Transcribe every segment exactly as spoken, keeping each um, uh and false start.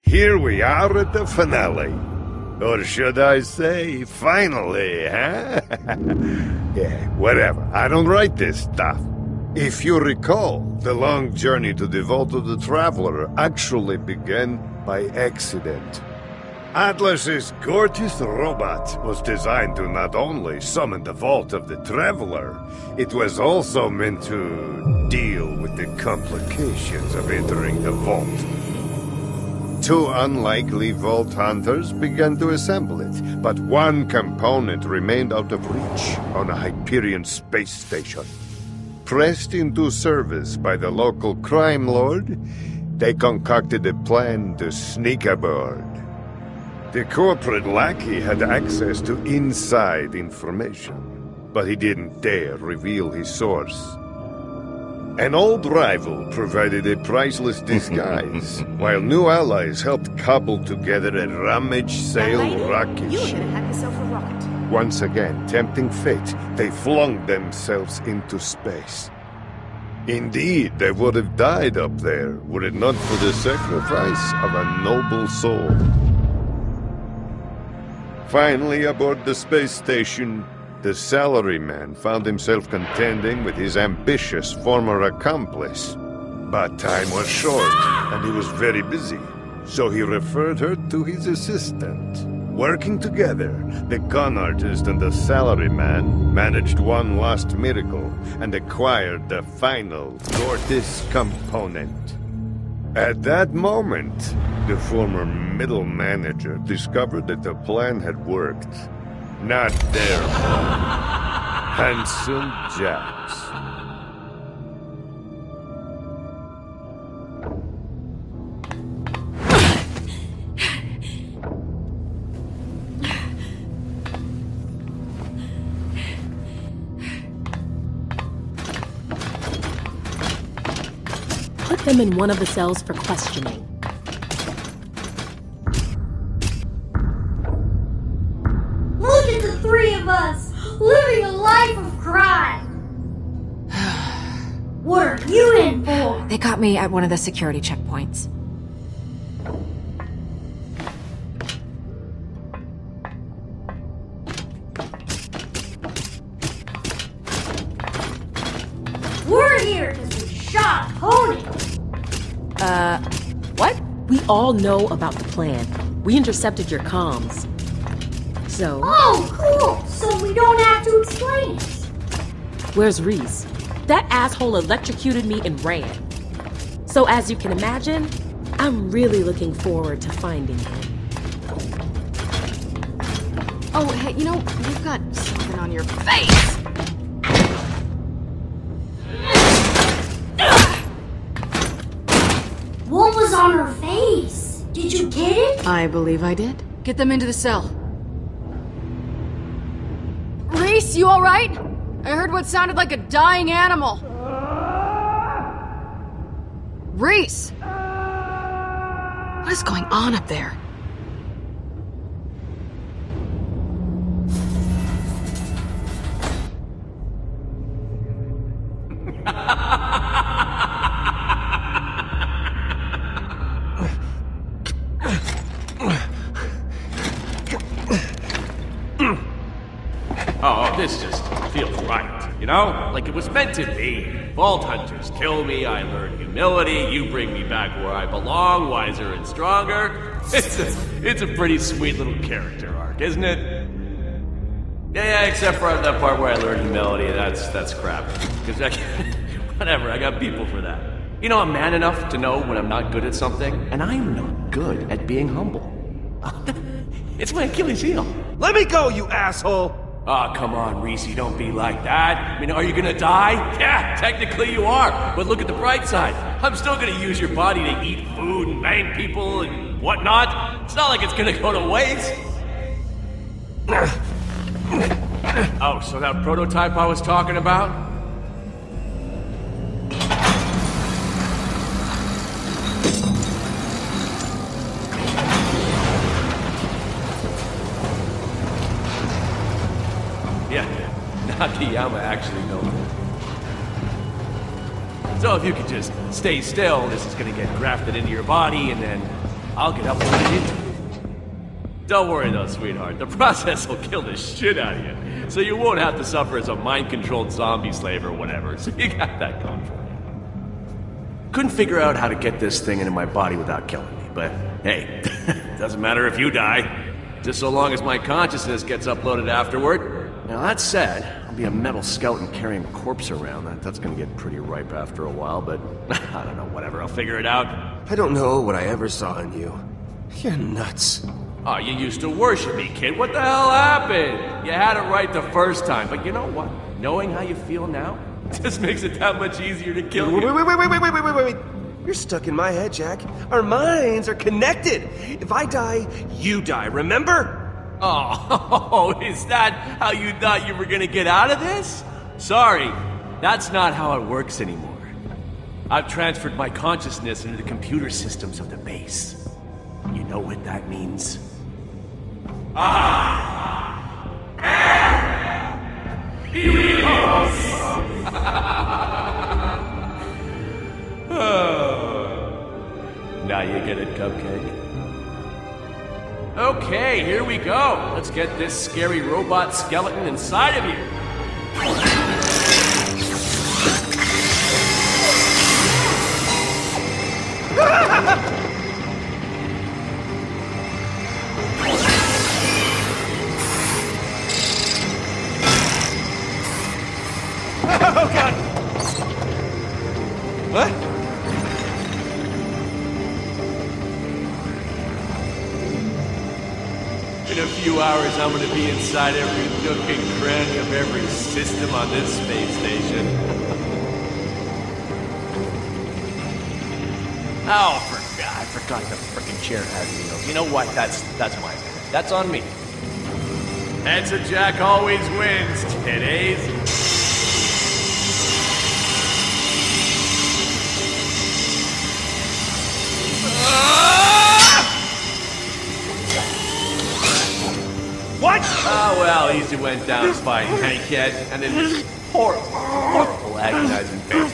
Here we are at the finale. Or should I say, finally, huh? Yeah, whatever. I don't write this stuff. If you recall, the long journey to the Vault of the Traveler actually began by accident. Atlas's gorgeous robot was designed to not only summon the Vault of the Traveler, it was also meant to deal with the complications of entering the vault. Two unlikely Vault Hunters began to assemble it, but one component remained out of reach on a Hyperion space station. Pressed into service by the local crime lord, they concocted a plan to sneak aboard. The corporate lackey had access to inside information, but he didn't dare reveal his source. An old rival provided a priceless disguise, while new allies helped cobble together a rummage-sale rocket you ship. gonna have yourself a rocket. Once again, tempting fate, they flung themselves into space. Indeed, they would have died up there, were it not for the sacrifice of a noble soul. Finally, aboard the space station, the salaryman found himself contending with his ambitious former accomplice. But time was short, and he was very busy, so he referred her to his assistant. Working together, the con artist and the salaryman managed one last miracle and acquired the final Gortys component. At that moment, the former middle manager discovered that the plan had worked. Not their fault. Handsome Jack's. Put them in one of the cells for questioning. Look at the three of us, living a life of crime. What are you in for? They got me at one of the security checkpoints. We're here because we shot Pony. Uh, what? We all know about the plan. We intercepted your comms. So... Oh, cool! So we don't have to explain it. Where's Reese? That asshole electrocuted me and ran. So as you can imagine, I'm really looking forward to finding him. Oh, hey, you know, you've got something on your face! What was on her face? Did you get it? I believe I did. Get them into the cell. Reese, you alright? I heard what sounded like a dying animal. Reese! What is going on up there? Oh, this just feels right, you know? Like it was meant to be. Vault Hunters kill me, I learn humility, you bring me back where I belong, wiser and stronger. It's a, it's a pretty sweet little character arc, isn't it? Yeah, yeah, except for that part where I learn humility, that's that's crap. Because I whatever, I got people for that. You know, I'm man enough to know when I'm not good at something, and I'm not good at being humble. It's my Achilles heel. Let me go, you asshole! Ah, oh, come on, Reese, don't be like that. I mean, are you gonna die? Yeah, technically you are. But look at the bright side. I'm still gonna use your body to eat food and bang people and whatnot. It's not like it's gonna go to waste. Oh, so that prototype I was talking about? Yeah, Nakayama actually knows it. So if you could just stay still, this is gonna get grafted into your body, and then I'll get uploaded into it. Don't worry though, sweetheart. The process will kill the shit out of you. So you won't have to suffer as a mind-controlled zombie slave or whatever. So you got that going for you. Couldn't figure out how to get this thing into my body without killing me, but hey, doesn't matter if you die. Just so long as my consciousness gets uploaded afterward. Now that said, I'll be a metal skeleton carrying a corpse around. That, that's gonna get pretty ripe after a while, but I don't know, whatever, I'll figure it out. I don't know what I ever saw in you. You're nuts. Oh, you used to worship me, kid. What the hell happened? You had it right the first time, but you know what? Knowing how you feel now just makes it that much easier to kill Wait, you. wait, wait, wait, wait, wait, wait, wait, wait, wait. You're stuck in my head, Jack. Our minds are connected. If I die, you die, remember? Oh, is that how you thought you were gonna get out of this? Sorry, that's not how it works anymore. I've transferred my consciousness into the computer systems of the base. You know what that means? Ah! Heroes! Now you get it, Cupcake. Okay, here we go. Let's get this scary robot skeleton inside of you. Oh, God! What? In a few hours, I'm gonna be inside every nook and cranny of every system on this space station. Oh, for God, I forgot the frickin' chair had wheels. You know what? That's that's my bad. That's on me. Heads of Jack always wins, kiddies. What? Oh, well, easy went down fighting Hank yet, and then this horrible, horrible agonizing pain.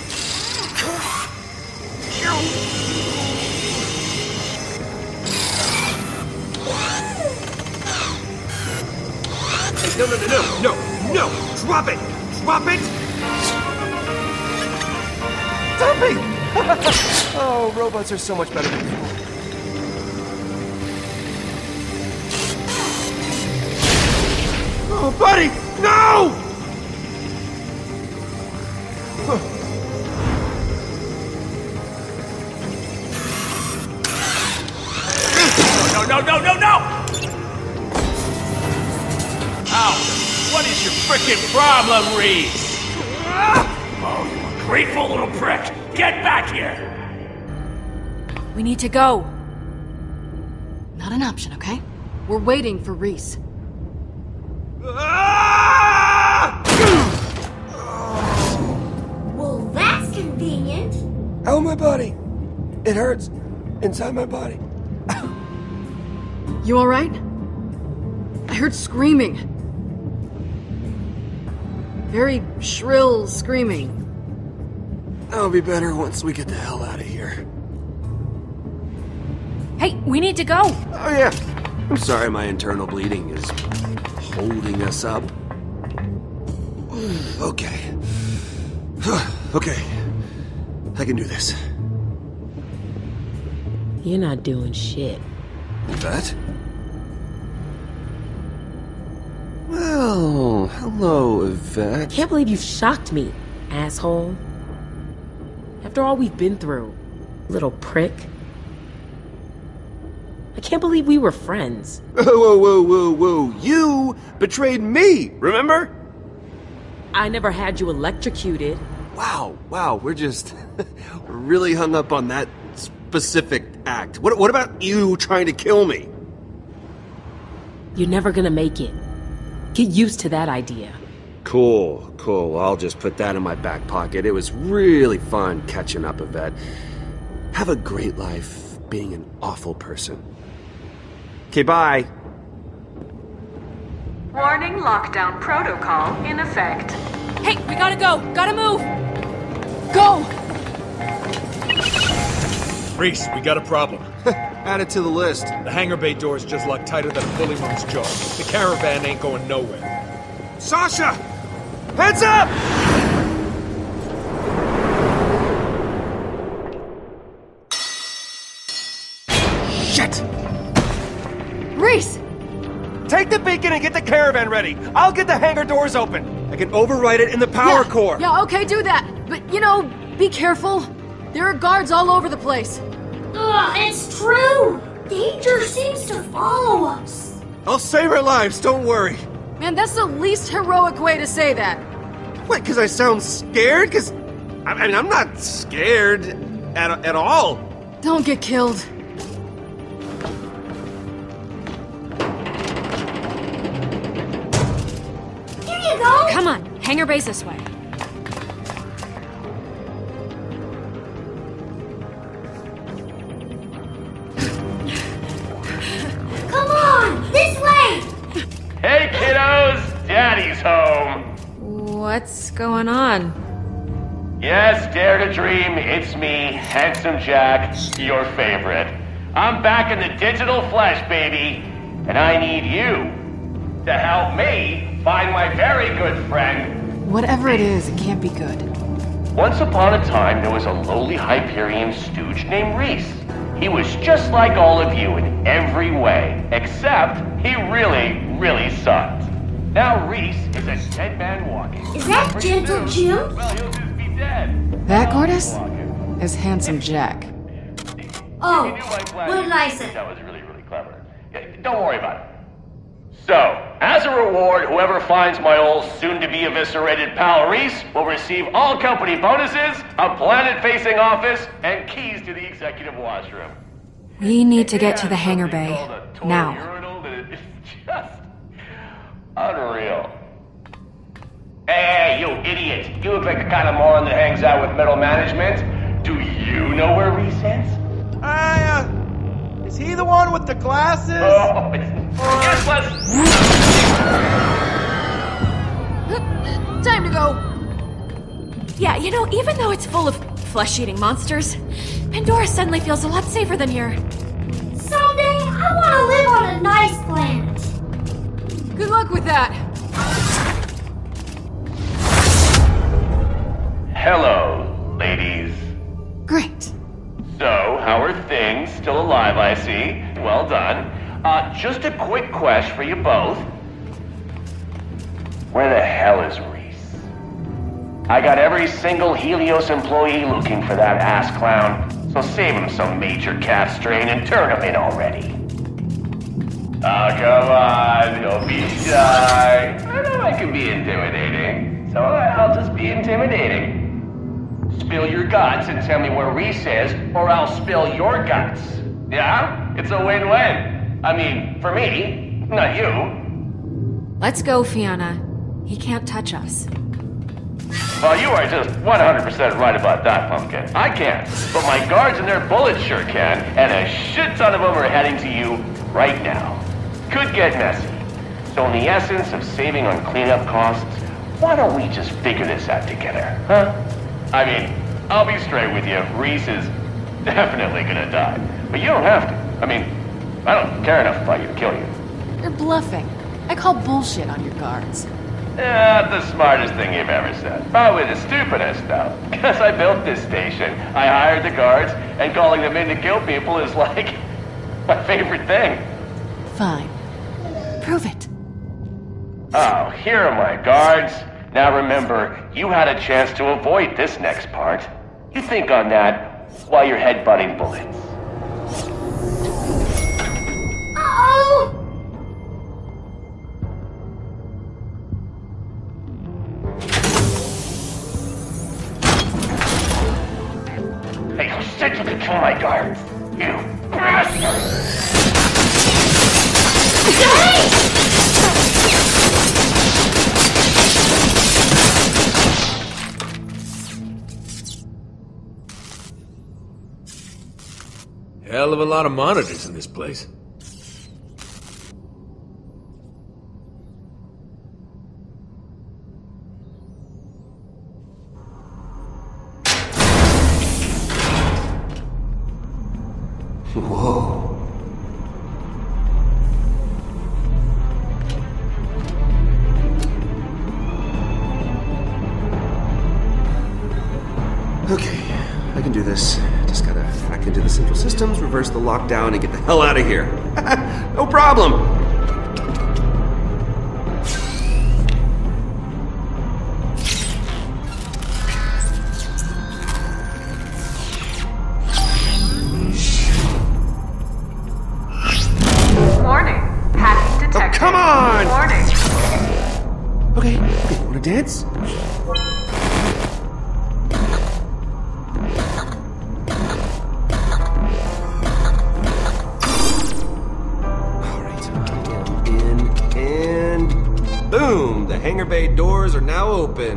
No, no, no, no, no, no! Drop it! Drop it! Stop me! Oh, robots are so much better than people. Oh, buddy! No! No, no, no, no, no! Ow! What is your frickin' problem, Reese? Oh, you ungrateful little prick! Get back here! We need to go. Not an option, okay? We're waiting for Reese. Well, that's convenient. Oh, my body! It hurts inside my body. You alright? I heard screaming. Very shrill screaming. I'll be better once we get the hell out of here. Hey, we need to go. Oh, yeah. I'm sorry my internal bleeding is holding us up. Okay. Okay. I can do this. You're not doing shit. That? Well, hello, Yvette. Can't believe you shocked me, asshole. After all we've been through, little prick. I can't believe we were friends. Whoa, whoa, whoa, whoa, whoa. You betrayed me, remember? I never had you electrocuted. Wow, wow, we're just really hung up on that specific act. What, what about you trying to kill me? You're never gonna make it. Get used to that idea. Cool, cool. I'll just put that in my back pocket. It was really fun catching up, Yvette. Have a great life being an awful person. Okay, bye. Warning, lockdown protocol in effect. Hey, we gotta go. Gotta move. Go. Reese, we got a problem. Add it to the list. The hangar bay door's just locked tighter than a bullymon's jaw. The caravan ain't going nowhere. Sasha! Heads up! Shit! Reese! Take the beacon and get the caravan ready. I'll get the hangar doors open. I can override it in the power yeah, core. Yeah, okay, do that. But, you know, be careful. There are guards all over the place. Ugh, it's true! Danger seems to follow us. I'll save our lives, don't worry. Man, that's the least heroic way to say that. What, because I sound scared? Because, I mean, I'm not scared at, at all. Don't get killed. Here you go! Come on, hangar base this way. Come on, this way! Hey kiddos, Daddy's home. What's going on? Yes, dare to dream, it's me, Handsome Jack, your favorite. I'm back in the digital flesh, baby, and I need you to help me find my very good friend. Whatever it is, it can't be good. Once upon a time, there was a lowly Hyperion stooge named Reese. He was just like all of you in every way, except he really, really sucked. Now Reese is a dead man walking. Is that Gentle Jim? Well, he'll just be dead. That, Gortys, is Handsome Jack. Oh, You knew my plan. what did I say? That was really, really clever. Yeah, don't worry about it. So, as a reward, whoever finds my old soon-to-be eviscerated pal Reese will receive all company bonuses, a planet-facing office, and keys to the executive washroom. We need to get to the hangar Something bay. called a toy Now. urinal that is just unreal. Hey, you idiot! You look like the kind of moron that hangs out with middle management. Do you know where Reese is? Uh, is he the one with the glasses? Oh, it's... Yes, let's... Time to go. Yeah, you know, even though it's full of flesh-eating monsters, Pandora suddenly feels a lot safer than here. Someday, I want to live on a nice planet. Good luck with that. Hello, ladies. Great. So, how are things? Still alive, I see. Well done. Uh, just a quick question for you both. Where the hell is Reese? I got every single Helios employee looking for that ass clown, so save him some major cat strain and turn him in already. Oh, come on, don't be shy. I know I can be intimidating, so I'll just be intimidating. Spill your guts and tell me where Reese is, or I'll spill your guts. Yeah? It's a win-win. I mean, for me, not you. Let's go, Fiona. He can't touch us. Well, you are just one hundred percent right about that, Pumpkin. I can't, but my guards and their bullets sure can, and a shit ton of them are heading to you right now. Could get messy. So in the essence of saving on cleanup costs, why don't we just figure this out together, huh? I mean, I'll be straight with you. Reese is definitely gonna die. But you don't have to. I mean, I don't care enough about you to kill you. You're bluffing. I call bullshit on your guards. Not the smartest thing you've ever said. Probably the stupidest, though. Because I built this station, I hired the guards, and calling them in to kill people is like my favorite thing. Fine. Prove it. Oh, here are my guards. Now remember, you had a chance to avoid this next part. You think on that while you're headbutting bullets. Uh-oh! Hey, who said you could kill my guards? You bastard! Hell of a lot of monitors in this place. Whoa. Okay, I can do this. Just gotta hack into the central systems, reverse the lockdown, and get the hell out of here. No problem! Warning. Hacking detected. Oh, come on! Warning. Okay, okay, wanna dance? Boom! The hangar bay doors are now open.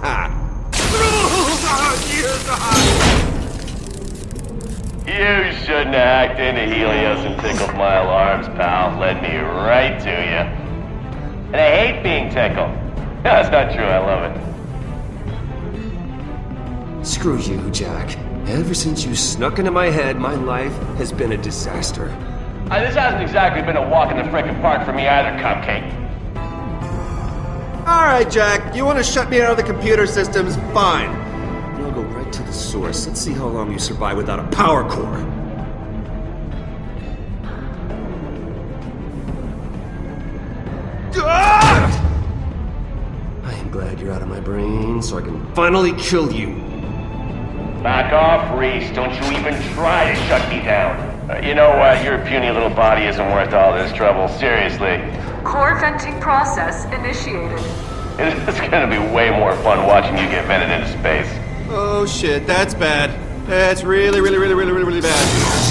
You shouldn't have hacked into Helios and tickled my alarms, pal. Led me right to you. And I hate being tickled. No, that's not true. I love it. Screw you, Jack. Ever since you snuck into my head, my life has been a disaster. Uh, this hasn't exactly been a walk in the frickin' park for me either, Cupcake. Alright, Jack. You want to shut me out of the computer systems? Fine. Then I'll go right to the source. Let's see how long you survive without a power core. Ah! I am glad you're out of my brain, so I can finally kill you. Back off, Reese. Don't you even try to shut me down. Uh, you know what? Your puny little body isn't worth all this trouble. Seriously. Core venting process initiated. It's gonna be way more fun watching you get vented into space. Oh shit, that's bad. That's really, really, really, really, really, really bad.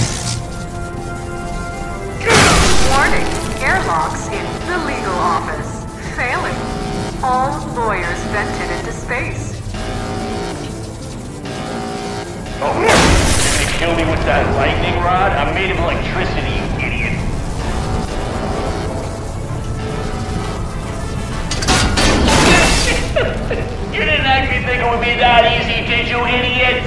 Warning. Airlocks in the legal office. Failing. All lawyers vented into space. Oh, did they kill me with that lightning rod? I'm made of electricity, you idiot. You didn't actually think it would be that easy, did you, idiot?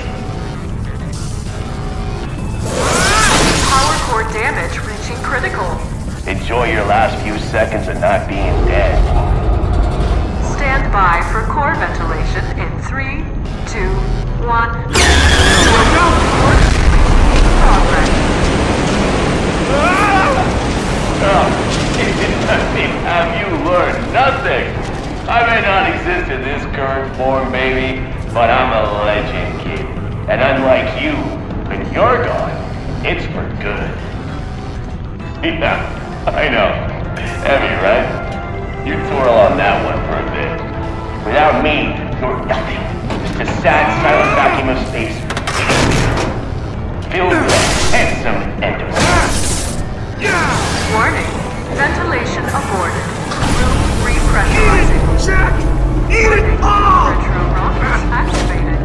Power core damage reaching critical. Enjoy your last few seconds of not being dead. Stand by for core ventilation in three, two, one. Progress. Oh, have you learned nothing? I may not exist in this current form, baby, but I'm a legend, kid. And unlike you, when you're gone, it's for good. Yeah, I know. Heavy, right? You twirl on that one for a bit. Without me, you're nothing. Just a sad, silent vacuum of space. Filled with handsome endos. Warning. Ventilation aborted. Room repressurizing. Jack! Eat it all! Retro rockets activated.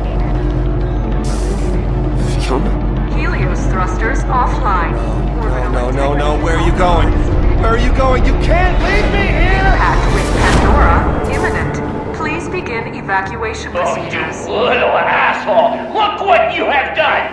Fiona? Helios thrusters offline. Orbital No, no, no, integrity where are you going? Where are you going? You can't leave me here! Impact with Pandora imminent. Please begin evacuation Oh, procedures. you little asshole! Look what you have done!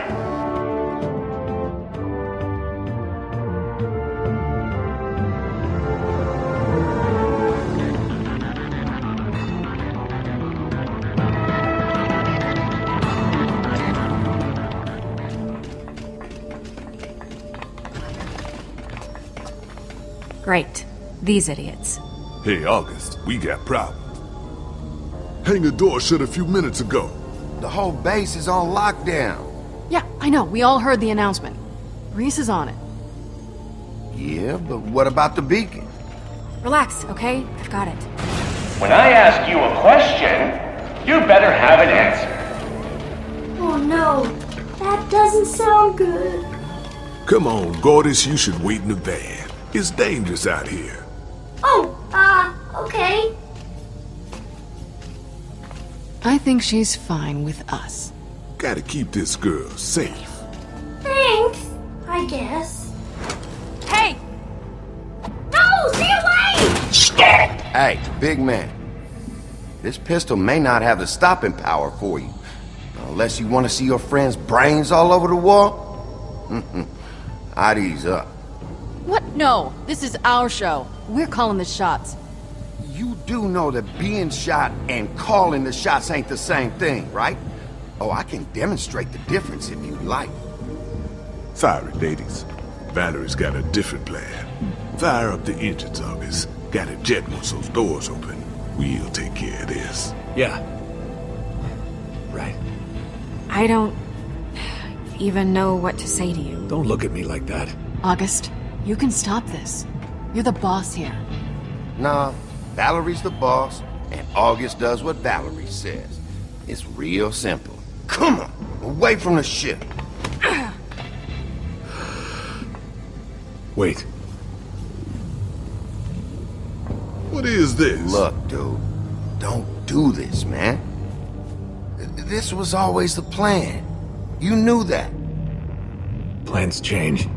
Great. These idiots. Hey, August, we got problems. Hangar door shut a few minutes ago. The whole base is on lockdown. Yeah, I know. We all heard the announcement. Reese is on it. Yeah, but what about the beacon? Relax, okay? I've got it. When I ask you a question, you better have an answer. Oh no, that doesn't sound good. Come on, Gordis, you should wait in the van. It's dangerous out here. Oh, uh, okay. I think she's fine with us. Gotta keep this girl safe. Thanks, I guess. Hey! No, stay away! Hey, big man. This pistol may not have the stopping power for you. Unless you want to see your friend's brains all over the wall. I'd ease up. What? No, this is our show. We're calling the shots. You do know that being shot and calling the shots ain't the same thing, right? Oh, I can demonstrate the difference if you'd like. Sorry, ladies. Valerie's got a different plan. Fire up the engines, August. Gotta jet once those doors open. We'll take care of this. Yeah. Right. I don't even know what to say to you. Don't look at me like that. August, you can stop this. You're the boss here. Nah, Valerie's the boss, and August does what Valerie says. It's real simple. Come on, away from the ship. Wait. What is this? Look, dude, don't do this, man. This was always the plan. You knew that. Plans change.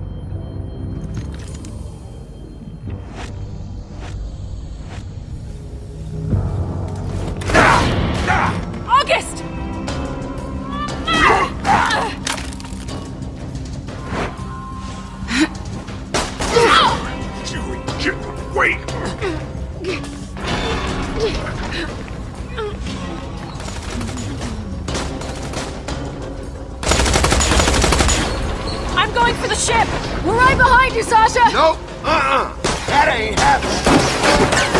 August! Get away! I'm going for the ship! We're right behind you, Sasha! Nope, uh-uh. That ain't happening.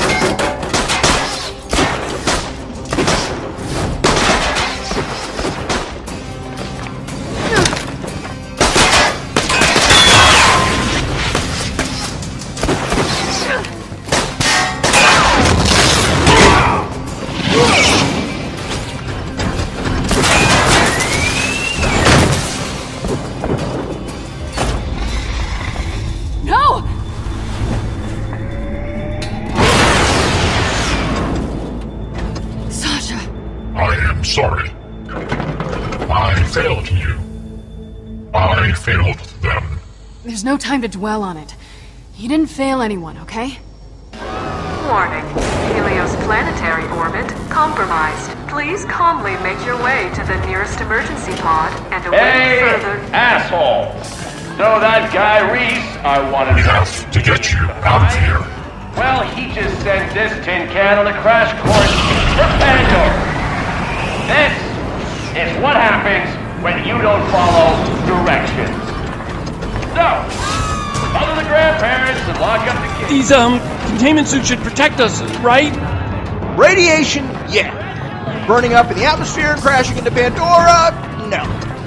Sorry. I failed you. I failed them. There's no time to dwell on it. You didn't fail anyone, okay? Warning. Helios planetary orbit compromised. Please calmly make your way to the nearest emergency pod and await hey, further... asshole! So that guy Reese, I wanted we to... have to get you out of here. Well, he just sent this tin can on a crash course for Pandora. This is what happens when you don't follow directions. So, follow the grandparents and lock up the kids. These, um, containment suits should protect us, right? Radiation, yeah. Burning up in the atmosphere and crashing into Pandora, no.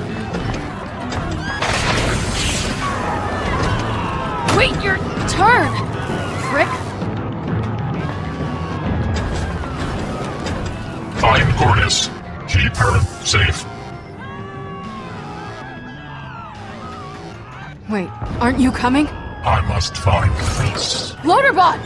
Wait your turn, prick. Find Gortys. Keep her safe. Wait, aren't you coming? I must find Reese. Loaderbot!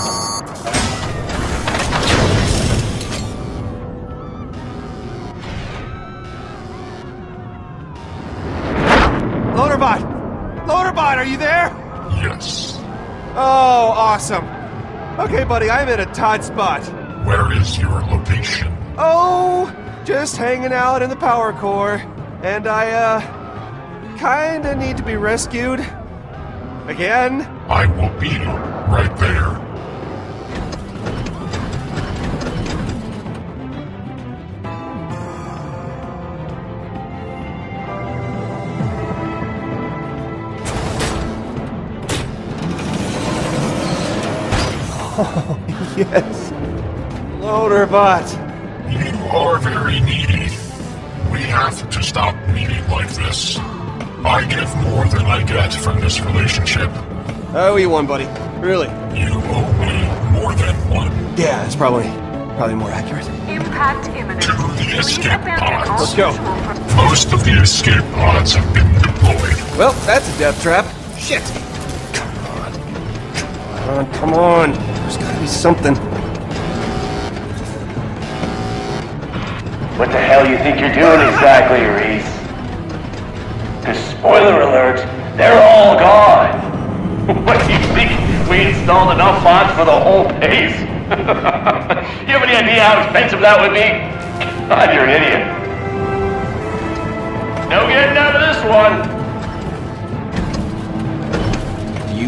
Loaderbot! Loaderbot, are you there? Yes. Oh, awesome. Okay, buddy, I'm at a tight spot. Where is your location? Oh, just hanging out in the power core. And I, uh, kinda need to be rescued. Again? I will be right there. Oh, yes. Loaderbot. You are very needy. We have to stop needing like this. I give more than I get from this relationship. I owe you one, buddy. Really. You owe me more than one. Yeah, that's probably probably more accurate. Impact imminent. To the escape pods. Let's go. Most of the escape pods have been deployed. Well, that's a death trap. Shit. Come on. Come on, come on. There's gotta be something. What the hell you think you're doing exactly, Reese? Because spoiler alert, they're all gone. What do you think? We installed enough bots for the whole base? You have any idea how expensive that would be? God, you're an idiot. No getting out of this one.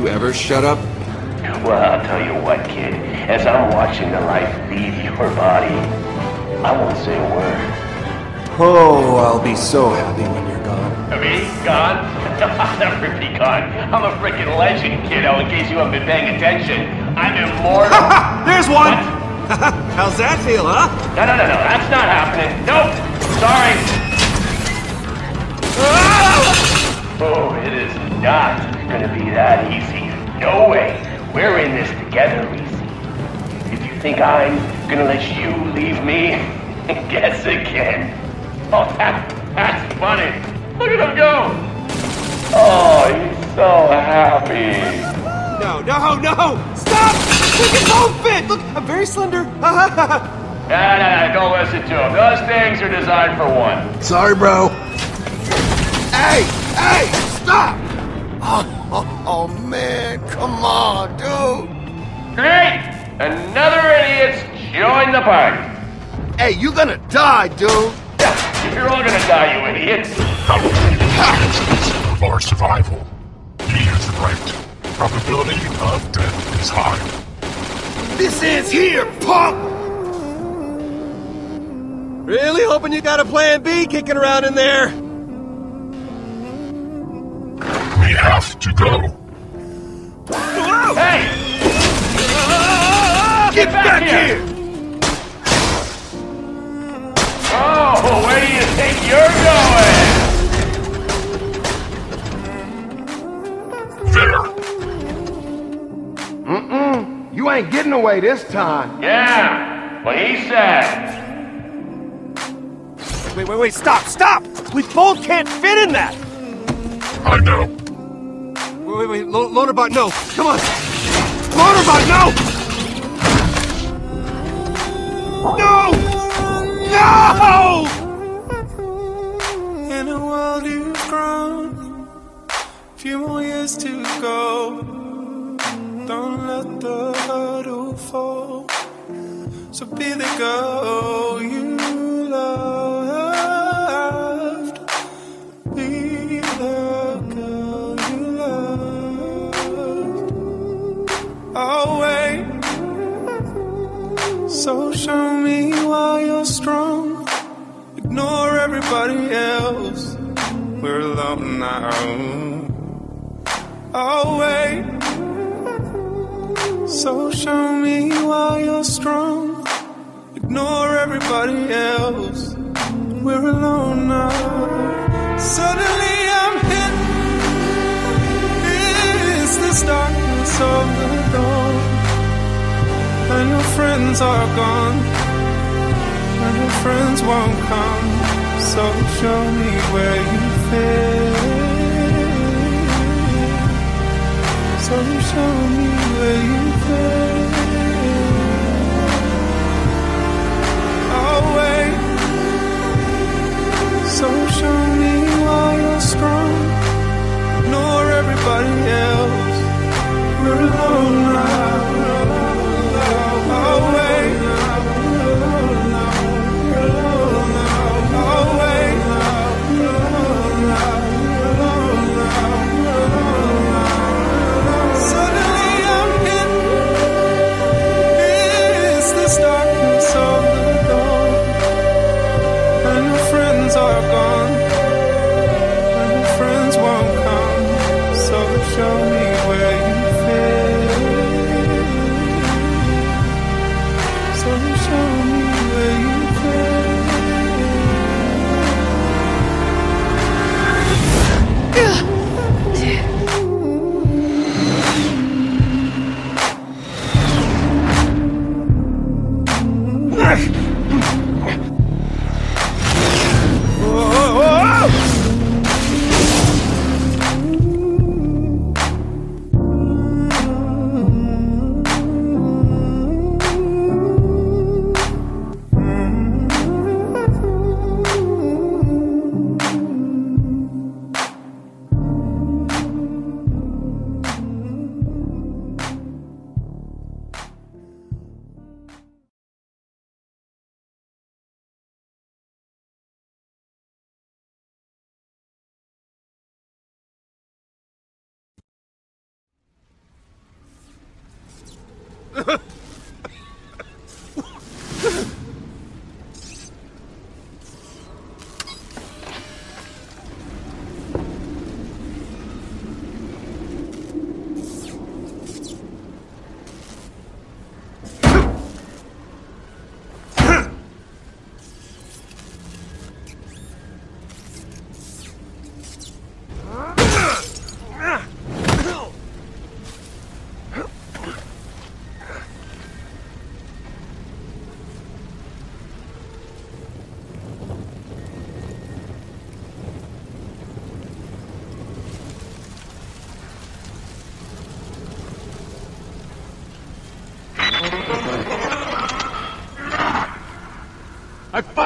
ever shut up? Well, I'll tell you what, kid. As I'm watching the life leave your body, I won't say a word. Oh, I'll be so happy when you're gone. Me? Gone? I'll never be gone. I'm a freaking legend, kiddo, in case you haven't been paying attention. I'm immortal. There's one! How's that feel, huh? No, no, no, no. That's not happening. Nope. Sorry. Oh, it is not gonna be that easy. No way. We're in this together, Reese. If you think I'm gonna let you leave me, guess again. Oh, that, that's funny. Look at him go. Oh, he's so happy. No, no, no! Stop! Look, it won't fit! Look, I'm very slender. Nah, nah, nah, don't listen to him. Those things are designed for one. Sorry, bro. Hey, hey, stop! Oh, oh, oh man, come on, dude. Great! Another idiot's joined the party. Hey, you gonna die, dude. Yeah, you're all gonna die, you idiots. Of our survival. He is right. Probability of death is high. This ends here, punk! Really hoping you got a plan B kicking around in there. We have to go. Whoa. Hey! Get, Get back, back here. here! Oh, where do you think you're going? There. Mm-mm. You ain't getting away this time. Yeah, what he said. Wait, wait, wait, stop, stop! We both can't fit in that! I know. Wait, wait, wait, Lo Loaderbot, no! Come on! Loaderbot, no! No! No! In a world you've grown, few more years to go. Don't let the hurdle fall. So be the girl you loved. Be the girl you loved. I'll wait. So show me why you're strong. Ignore everybody else. We're alone now. I'll wait. So show me why you're strong. Ignore everybody else. We're alone now. Suddenly I'm hit. It's this darkness of the dawn. And your friends are gone. And your friends won't come. So show me where you fit. So show me where you fit. I'll wait. So show me why you're strong. Ignore everybody else. We're alone now. I'll wait. I'll wait. Suddenly I'm hit.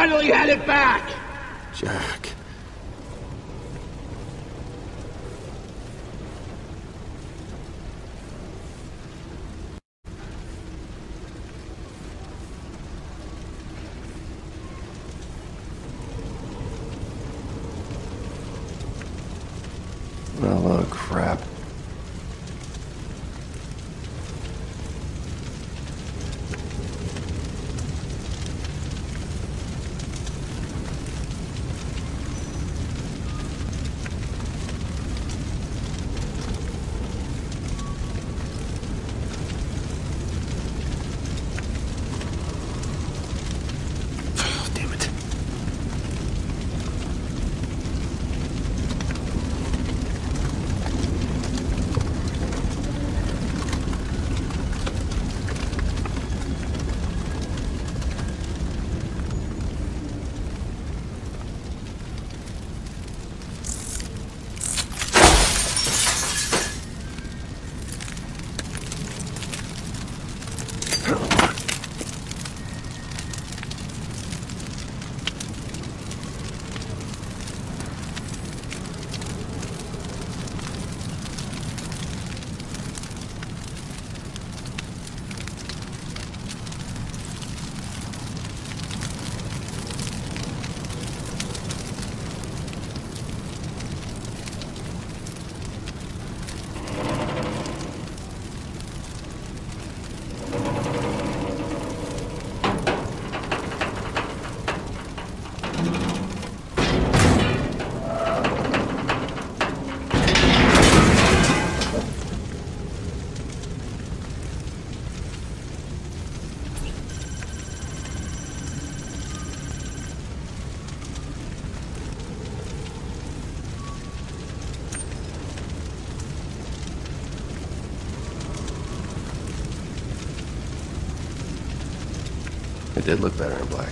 finally had it back! Jack. A load of crap. It did look better in black.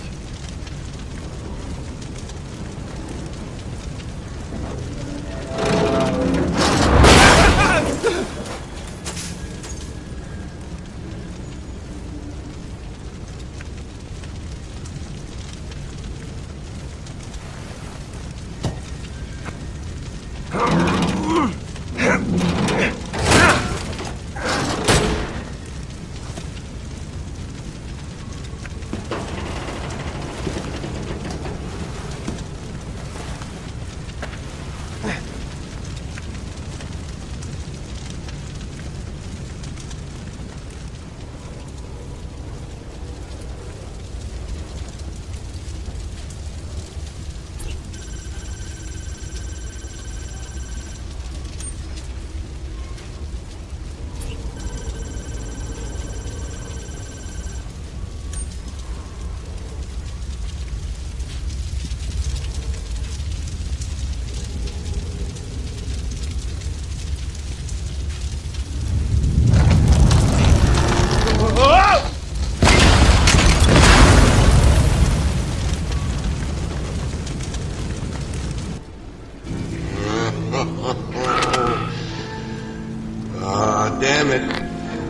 Ah, damn it.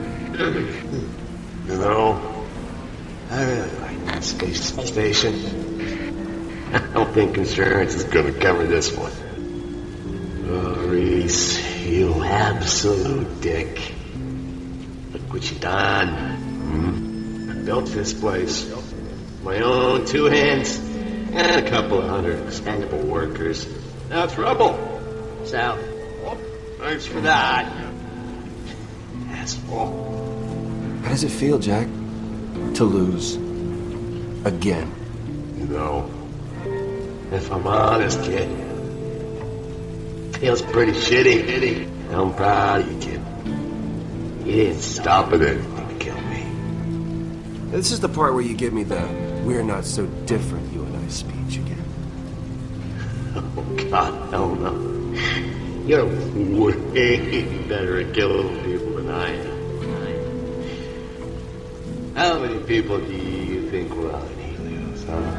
You know, I really like that space station. I don't think insurance is gonna cover this one. Oh, Reese, you absolute dick. Look what you done. Hmm? I built this place. My own two hands and a couple of hundred expendable workers. Now it's rubble. So, thanks for that. Asshole. How does it feel, Jack? To lose. Again. You know, if I'm honest, kid, feels pretty shitty. I'm proud of you, kid. You didn't stop at anything to kill me. This is the part where you give me the "we're not so different, you and I" speech again. Oh, God, hell no. You're way better at killing people than I am. How many people do you think were on Helios, huh?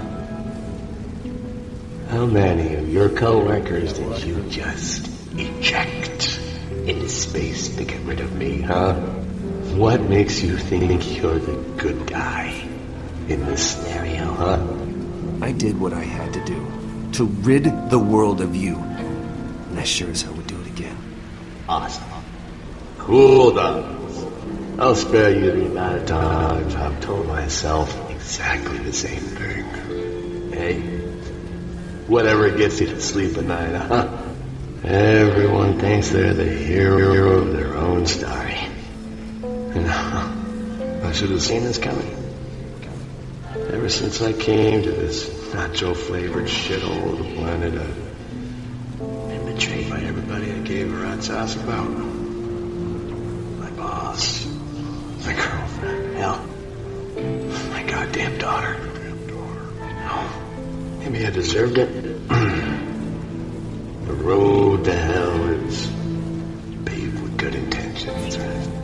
How many of your co-workers did you just eject into space to get rid of me, huh? What makes you think you're the good guy in this scenario, huh? I did what I had to do. To rid the world of you. And I sure as hell would do it again. Awesome. Cool dogs. I'll spare you the amount of times I've told myself exactly the same thing. Hey, whatever gets you to sleep at night, huh? Everyone thinks they're the hero of their own story. You know, I should have seen this coming. Ever since I came to this nacho-flavored shithole of the planet, I've been betrayed by everybody I gave a rat's ass about. My boss, my girlfriend, hell, my goddamn daughter. No, maybe I deserved it. The road to hell is paved with good intentions.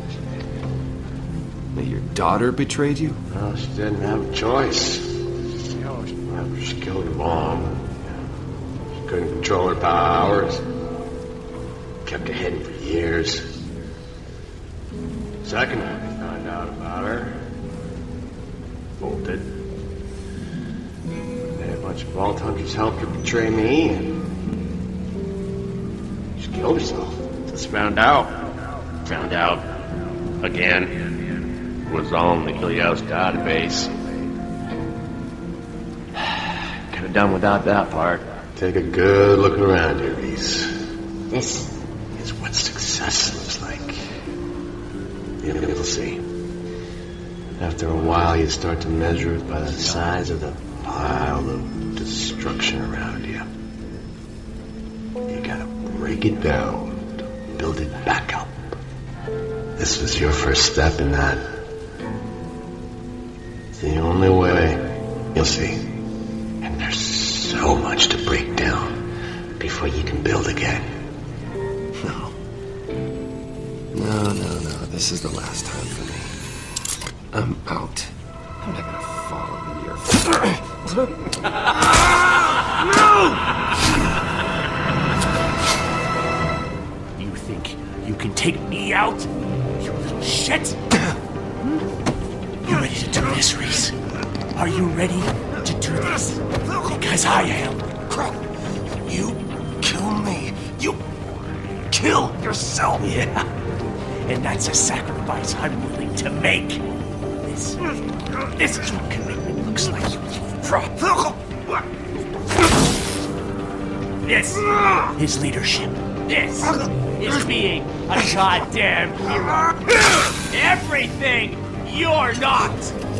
That your daughter betrayed you? Well, she didn't have a choice. After she killed her mom, she couldn't control her powers. Kept her hidden for years. Second one I found out about her, bolted. And a bunch of vault hunters helped her betray me, and she killed herself. Just found out. Found out again. Was on the Ilios database. Could have done without that part. Take a good look around here, Reese. This is what success looks like. You'll see. After a while, you start to measure it by the size of the pile of destruction around you. You gotta break it down to build it back up. This was your first step in that. It's the only way. You'll see. And there's so much to break down before you can build again. No. No, no, no. This is the last time for me. I'm out. I'm not gonna follow in your... No! You think you can take me out? You little shit! You ready to do this, Reese? Are you ready to do this? Because I am. You kill me. You kill yourself. Yeah. And that's a sacrifice I'm willing to make. This... This is what commitment looks like. This is leadership. This is being a goddamn hero. Everything you're not.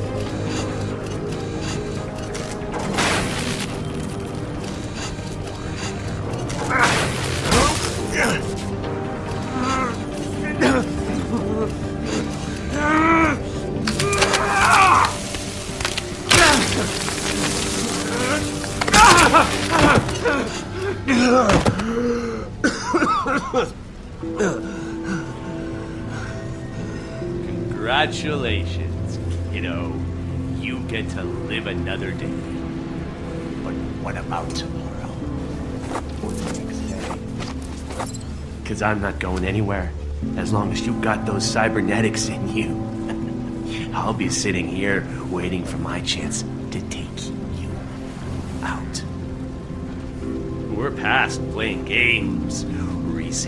Congratulations, kiddo. You get to live another day. But what about tomorrow? Or the next day? Because I'm not going anywhere. As long as you've got those cybernetics in you. I'll be sitting here waiting for my chance to take you out. We're past playing games, Reese.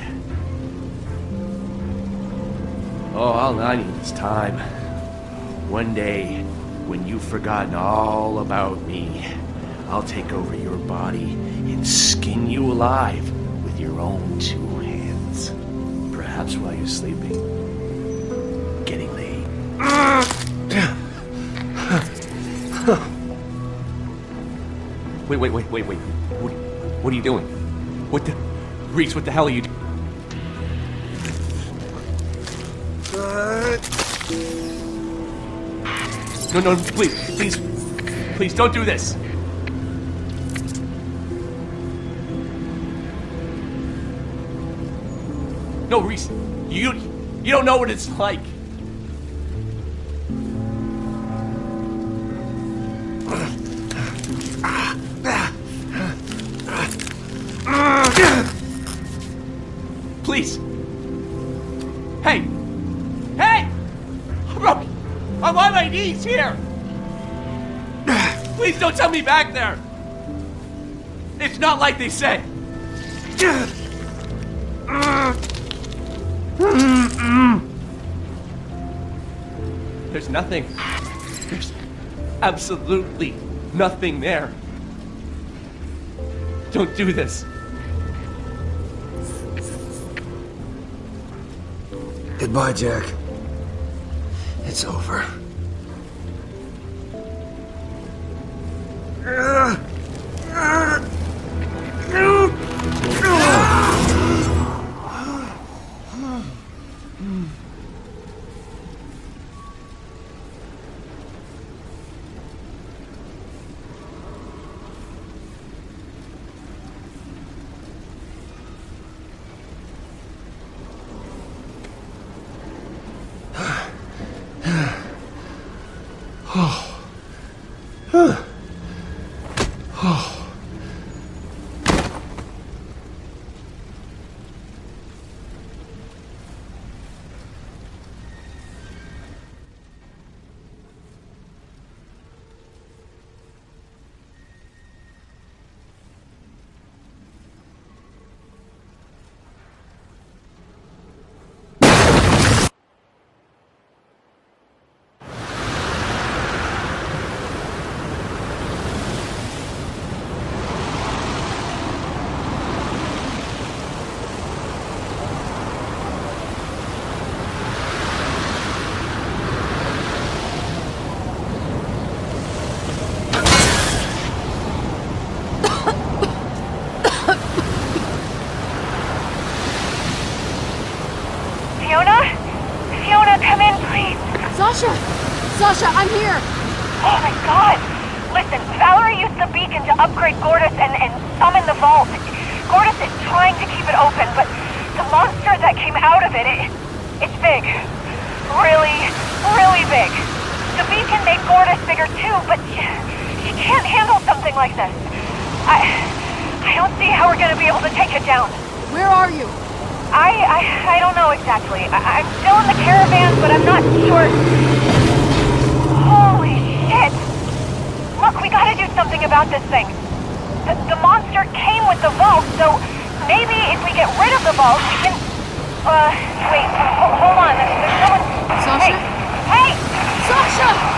Oh, all I need is time. One day, when you've forgotten all about me, I'll take over your body and skin you alive with your own two hands. Perhaps while you're sleeping. Getting laid. Wait, wait, wait, wait, wait. What, what are you doing? What the... Reese, what the hell are you doing? No, no, please, please, please don't do this. No, Reese, you, you don't know what it's like. Please. Hey. Hey! I'm, up. I'm on my knees here. Please don't send me back there! It's not like they say. There's nothing. There's absolutely nothing there. Don't do this. Goodbye, Jack. It's over. Sasha! Sasha, I'm here! Oh my god! Listen, Valerie used the beacon to upgrade Gordis and, and summon the vault. Gordis is trying to keep it open, but the monster that came out of it, it it's big. Really, really big. The beacon made Gordis bigger too, but she, she can't handle something like this. I I don't see how we're gonna be able to take it down. Where are you? I, I, I don't know exactly. I, I'm still in the caravan, but I'm not sure. Holy shit! Look, we gotta do something about this thing. The, the monster came with the vault, so maybe if we get rid of the vault, we can... Uh, wait, hold, hold on. There's someone... Sasha? Hey! Hey! Sasha!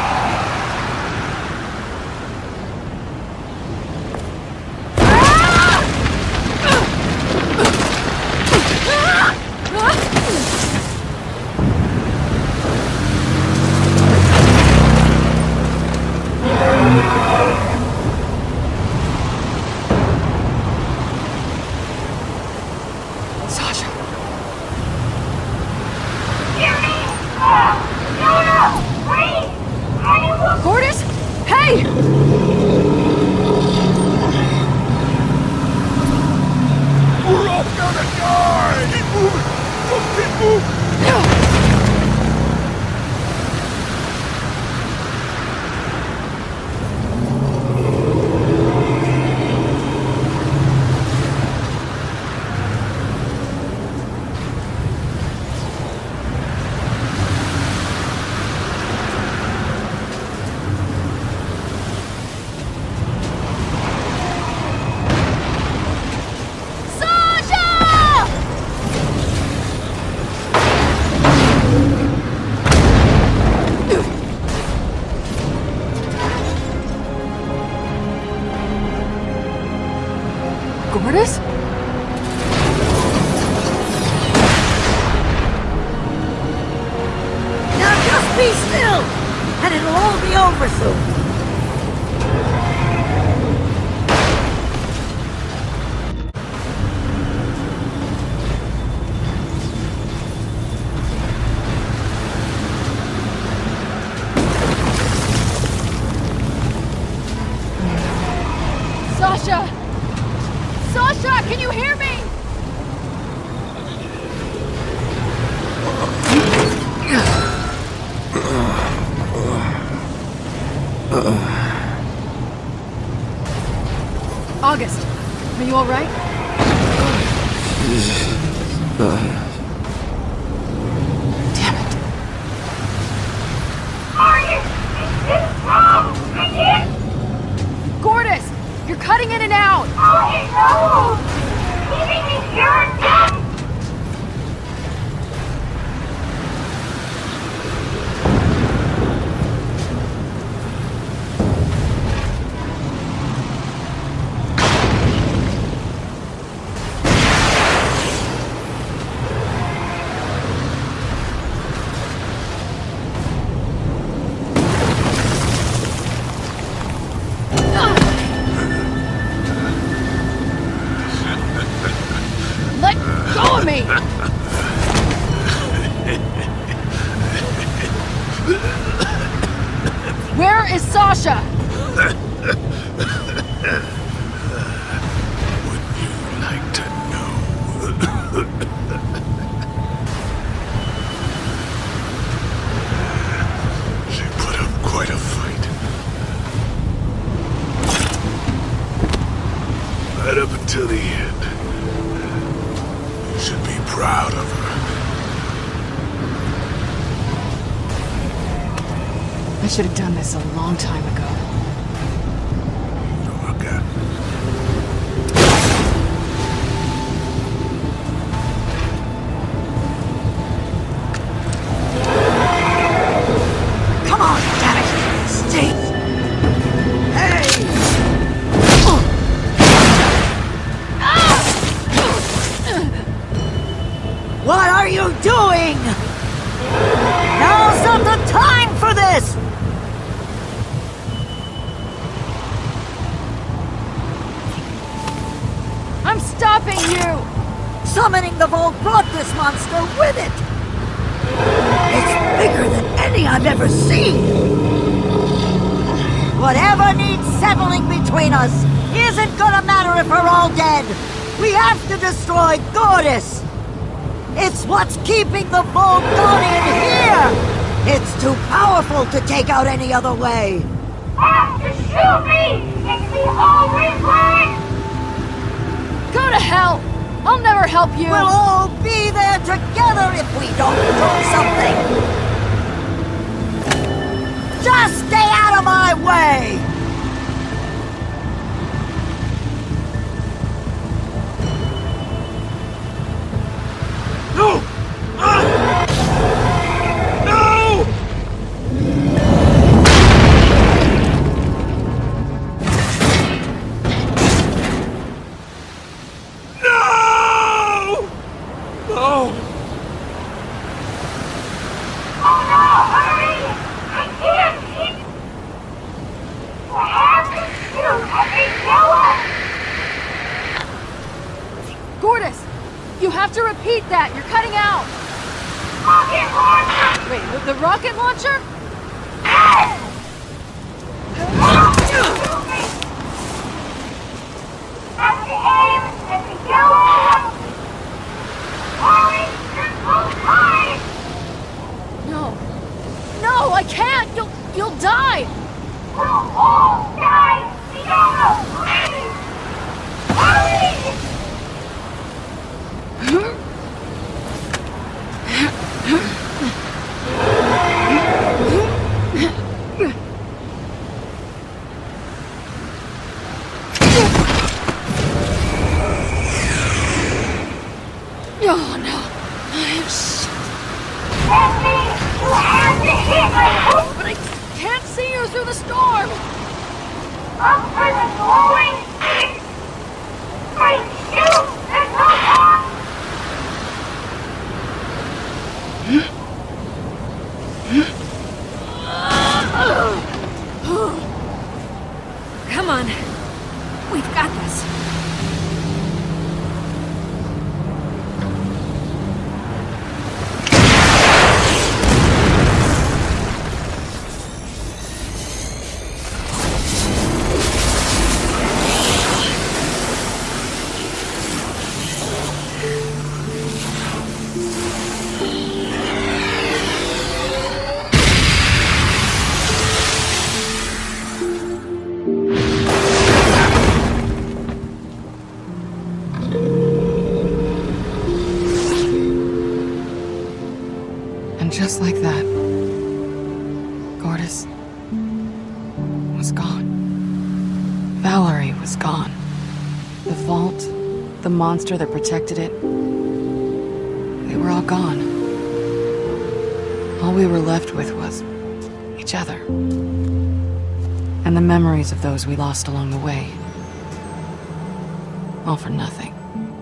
August, are you all right? Damn it. August, it's wrong! I can't... cutting in and out! Oh, no! Leaving me here again! Where is Sasha? Would you like to know? She put up quite a fight. Right up until the end. You should be proud of her. I should have done this a long time ago. Okay. Come on, damn it! Stay! Hey! What are you doing? Now's not the time for this! I'm stopping you! Summoning the Vault brought this monster with it! It's bigger than any I've ever seen! Whatever needs settling between us isn't gonna matter if we're all dead! We have to destroy Gortys! It's what's keeping the Vault gone in here! It's too powerful to take out any other way! Have to shoot me! It's the only way! Go to hell! I'll never help you! We'll all be there together if we don't do something! Just stay out of my way! No! Ah! No! Gortys! You have to repeat that! You're cutting out! Rocket launcher! Wait, with the rocket launcher? At the aim and the yellow! Hurry! You're so high! No. No, I can't! You'll you'll die! We'll all die together! Please! Hurry! Oh no. Shit. Andy, you have to hit me! But I can't see you through the storm! Up for the glowing stick! Great shoot! There's no time! Come on. We've got this. Just like that, Gortys was gone. Valerie was was gone. The vault, the monster that protected it, they were all gone. All we were left with was each other. And the memories of those we lost along the way. All for nothing.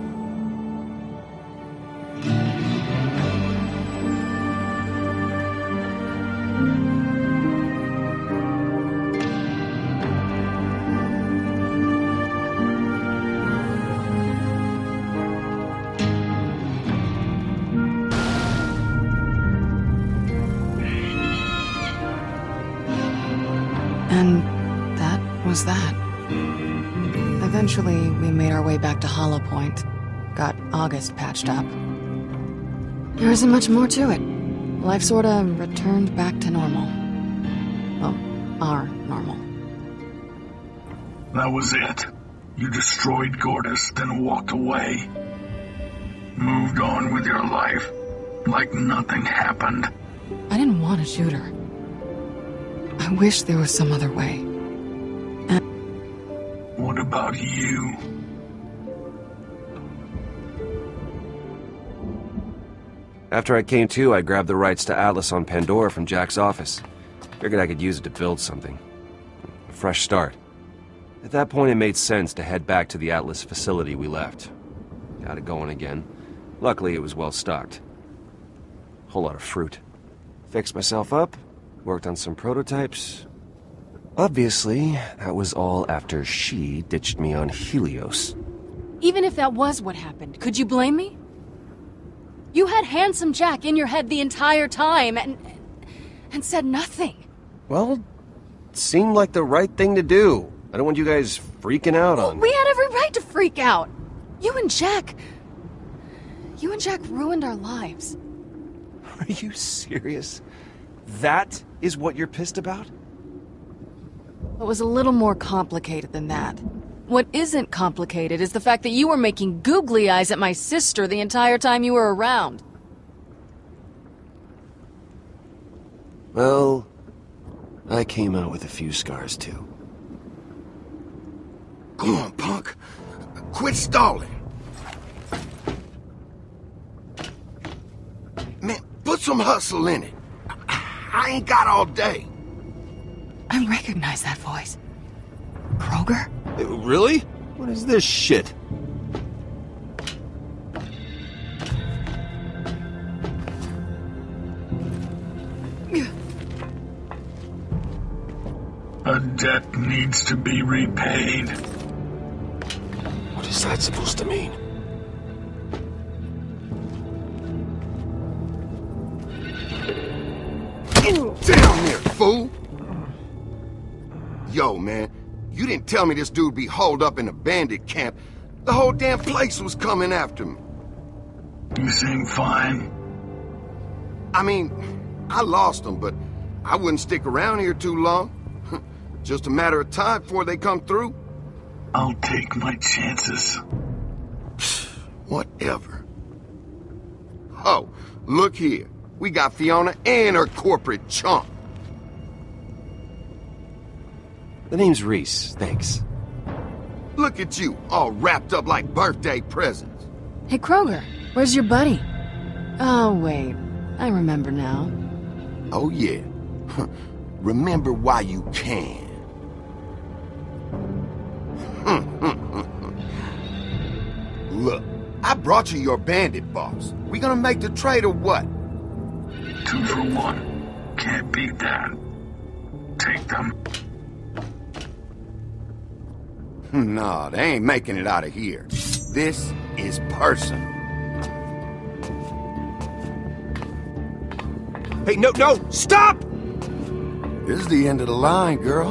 And that was that. Eventually, we made our way back to Hollow Point. Got August patched up. There isn't much more to it. Life sorta returned back to normal. Well, our normal. That was it. You destroyed Gortys, then walked away. Moved on with your life, like nothing happened. I didn't want to shoot her. I wish there was some other way. And what about you? After I came to, I grabbed the rights to Atlas on Pandora from Jack's office. Figured I could use it to build something. A fresh start. At that point, it made sense to head back to the Atlas facility we left. Got it going again. Luckily, it was well stocked. Whole lot of fruit. Fixed myself up. Worked on some prototypes. Obviously, that was all after she ditched me on Helios. Even if that was what happened, could you blame me? You had Handsome Jack in your head the entire time and... and said nothing. Well, it seemed like the right thing to do. I don't want you guys freaking out on me. We had every right to freak out. You and Jack... You and Jack ruined our lives. Are you serious? That is what you're pissed about? it was a little more complicated than that. What isn't complicated is the fact that you were making googly eyes at my sister the entire time you were around. Well, I came out with a few scars too. Come on, punk. Quit stalling. Man, put some hustle in it. I ain't got all day. I recognize that voice. Kroger? Really? What is this shit? A debt needs to be repaid. What is that supposed to mean? Down there, fool! Yo, man, you didn't tell me this dude'd be holed up in a bandit camp. The whole damn place was coming after me. You seem fine. I mean, I lost them, but I wouldn't stick around here too long. Just a matter of time before they come through. I'll take my chances. Whatever. Oh, look here. We got Fiona and her corporate chump. The name's Reese, thanks. Look at you, all wrapped up like birthday presents. Hey, Kroger, where's your buddy? Oh, wait. I remember now. Oh, yeah. Remember why you can. Look, I brought you your bandit boss. We gonna make the trade or what? Two for one. Can't beat that. Take them. Nah, they ain't making it out of here. This is personal. Hey, no, no, stop! This is the end of the line, girl.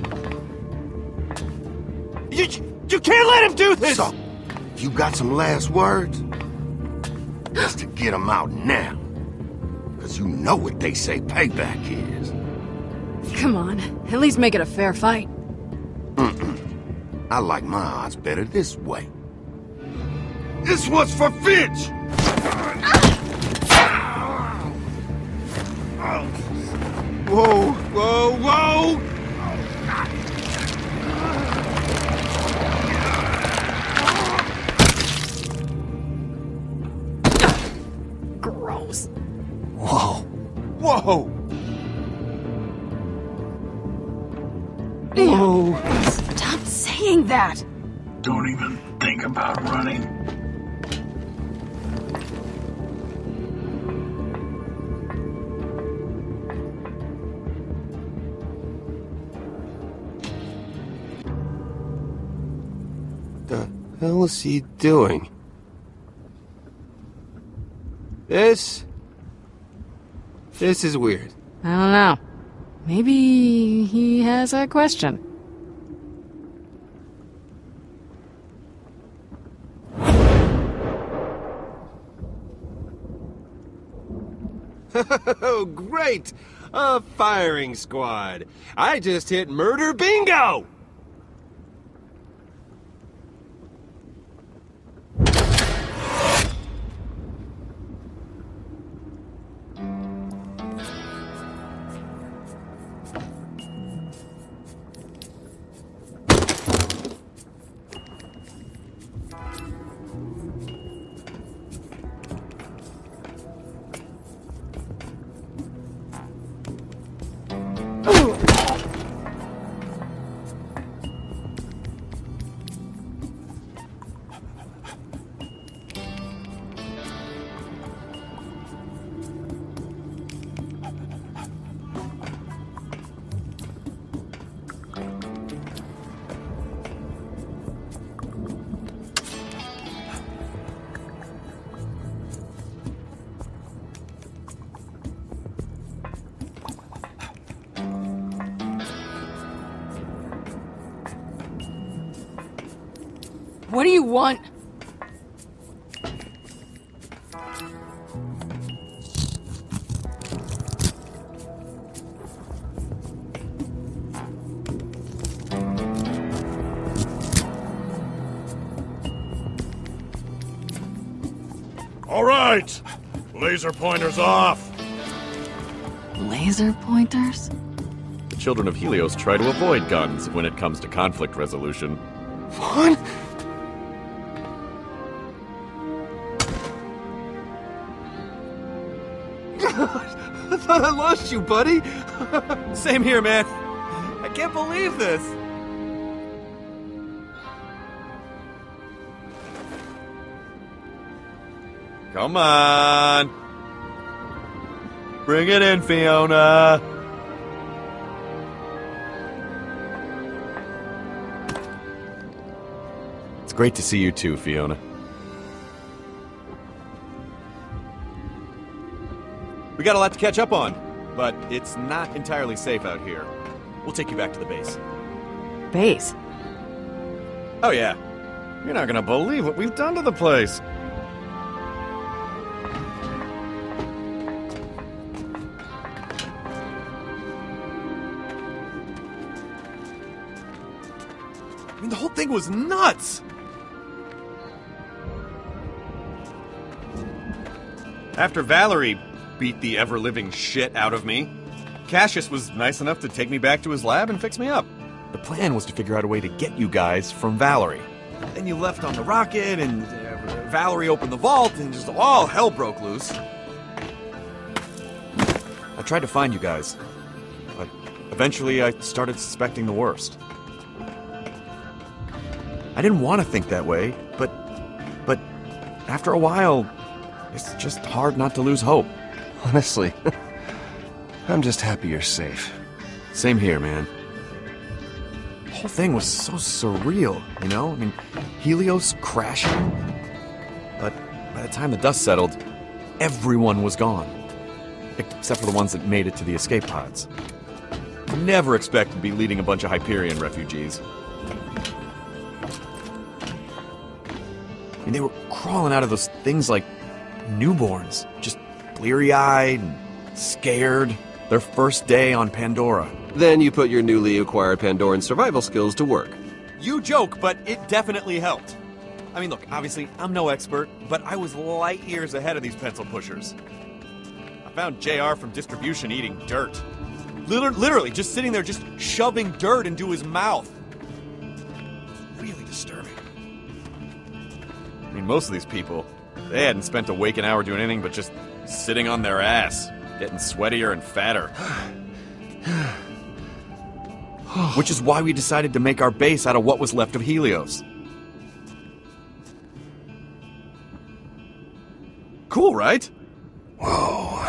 You, you can't let him do this! So, you got some last words? Just to get them out now. Because you know what they say payback is. Come on, at least make it a fair fight. Mm-mm. I like my odds better this way. This one's for Finch! Whoa, whoa, whoa! Gross. Whoa. Whoa! Whoa. Stop saying that! Don't even think about running. The hell is he doing? This... This is weird. I don't know. Maybe he has a question. Oh, great! A firing squad. I just hit murder bingo! What do you want? All right! Laser pointers off! Laser pointers? The children of Helios try to avoid guns when it comes to conflict resolution. Vaughn? I thought I lost you, buddy. Same here, man. I can't believe this. Come on! Bring it in, Fiona! It's great to see you too, Fiona. We got a lot to catch up on, but it's not entirely safe out here. We'll take you back to the base. Base? Oh yeah. You're not gonna believe what we've done to the place. I mean, the whole thing was nuts! After Valerie beat the ever-living shit out of me, Cassius was nice enough to take me back to his lab and fix me up. The plan was to figure out a way to get you guys from Valerie. Then you left on the rocket, and uh, Valerie opened the vault, and just all hell broke loose. I tried to find you guys, but eventually I started suspecting the worst. I didn't want to think that way, but... but after a while, it's just hard not to lose hope. Honestly, I'm just happy you're safe. Same here, man. The whole thing was so surreal, you know? I mean, Helios crashing. But by the time the dust settled, everyone was gone. Except for the ones that made it to the escape pods. Never expected to be leading a bunch of Hyperion refugees. I mean, they were crawling out of those things like newborns, just bleary-eyed and scared. Their first day on Pandora. Then you put your newly acquired Pandoran survival skills to work. You joke, but it definitely helped. I mean, look, obviously, I'm no expert, but I was light years ahead of these pencil pushers. I found J R from distribution eating dirt. Liter- literally, just sitting there, just shoving dirt into his mouth. It's really disturbing. I mean, most of these people, they hadn't spent a waking hour doing anything but just sitting on their ass, getting sweatier and fatter. Which is why we decided to make our base out of what was left of Helios. Cool, right? Whoa.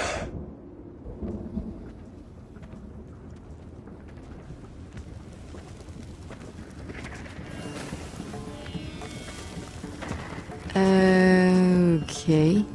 Okay.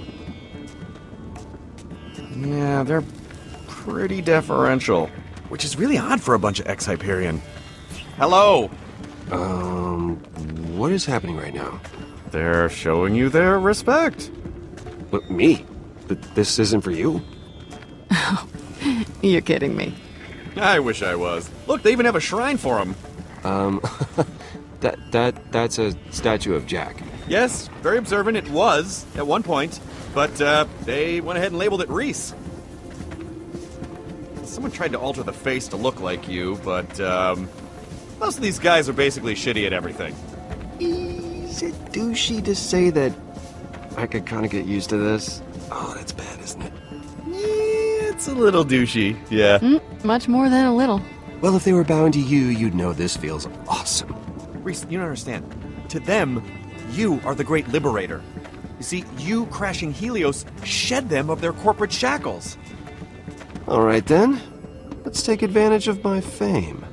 Yeah, they're pretty deferential, which is really odd for a bunch of ex-Hyperion. Hello! Um, what is happening right now? They're showing you their respect. But me? But this isn't for you? You're kidding me. I wish I was. Look, they even have a shrine for him. Um, that, that, that's a statue of Jack. Yes, very observant it was, at one point. But, uh, they went ahead and labeled it Reese. Someone tried to alter the face to look like you, but, um... most of these guys are basically shitty at everything. Is it douchey to say that I could kind of get used to this? Oh, that's bad, isn't it? Yeah, it's a little douchey, yeah. Mm, much more than a little. Well, if they were bound to you, you'd know this feels awesome. Reese, you don't understand. To them, you are the great liberator. You see, you crashing Helios shed them of their corporate shackles. All right, then. Let's take advantage of my fame.